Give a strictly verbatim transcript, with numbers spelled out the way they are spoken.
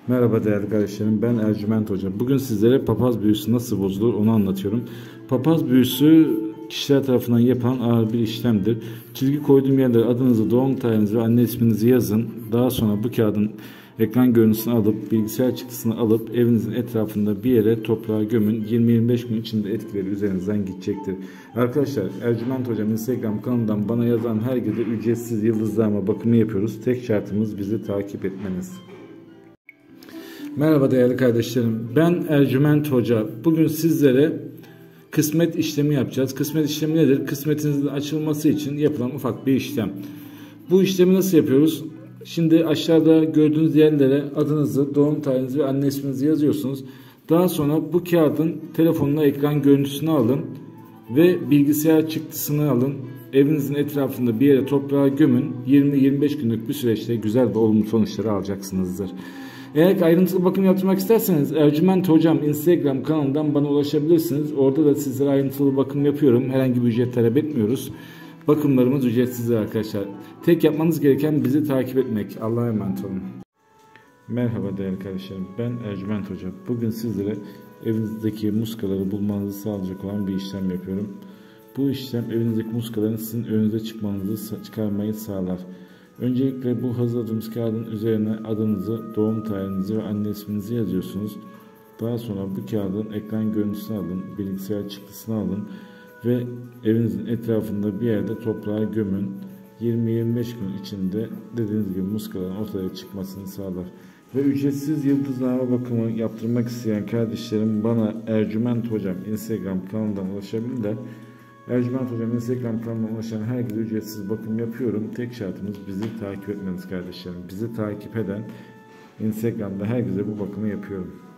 Merhaba değerli kardeşlerim, ben Ercüment Hoca. Bugün sizlere papaz büyüsü nasıl bozulur onu anlatıyorum. Papaz büyüsü kişiler tarafından yapılan ağır bir işlemdir. Çizgi koyduğum yerlere adınızı, doğum tarihinizi ve anne isminizi yazın. Daha sonra bu kağıdın ekran görüntüsünü alıp, bilgisayar çıktısını alıp evinizin etrafında bir yere toprağa gömün. yirmi yirmi beş gün içinde etkileri üzerinizden gidecektir. Arkadaşlar, Ercüment Hocam Instagram kanalından bana yazan her gece ücretsiz yıldızlama bakımı yapıyoruz. Tek şartımız bizi takip etmeniz. Merhaba değerli kardeşlerim, ben Ercüment Hoca. Bugün sizlere kısmet işlemi yapacağız. Kısmet işlemi nedir? Kısmetinizin açılması için yapılan ufak bir işlem. Bu işlemi nasıl yapıyoruz? Şimdi aşağıda gördüğünüz yerlere adınızı, doğum tarihinizi ve anne isminizi yazıyorsunuz. Daha sonra bu kağıdın telefonuna ekran görüntüsünü alın ve bilgisayar çıktısını alın. Evinizin etrafında bir yere toprağa gömün. yirmi yirmi beş günlük bir süreçte güzel ve olumlu sonuçları alacaksınızdır. Eğer ayrıntılı bakım yaptırmak isterseniz Ercüment Hocam Instagram kanalından bana ulaşabilirsiniz. Orada da sizlere ayrıntılı bakım yapıyorum. Herhangi bir ücret talep etmiyoruz. Bakımlarımız ücretsizdir arkadaşlar. Tek yapmanız gereken bizi takip etmek. Allah'a emanet olun. Merhaba değerli kardeşlerim. Ben Ercüment Hoca. Bugün sizlere evinizdeki muskaları bulmanızı sağlayacak olan bir işlem yapıyorum. Bu işlem evinizdeki muskaların sizin önünüze çıkmanızı çıkarmayı sağlar. Öncelikle bu hazırladığımız kağıdın üzerine adınızı, doğum tarihinizi ve anne isminizi yazıyorsunuz. Daha sonra bu kağıdın ekran görüntüsünü alın, bilgisayar çıktısını alın ve evinizin etrafında bir yerde toprağa gömün. yirmi yirmi beş gün içinde dediğiniz gibi muskaların ortaya çıkmasını sağlar. Ve ücretsiz yıldızlama bakımı yaptırmak isteyen kardeşlerim bana Ercüment Hocam Instagram kanalından ulaşabilirler. Ercüment Hocam Instagram kanalına ulaşan herkese ücretsiz bakım yapıyorum. Tek şartımız bizi takip etmeniz kardeşlerim. Bizi takip eden Instagram'da herkese bu bakımı yapıyorum.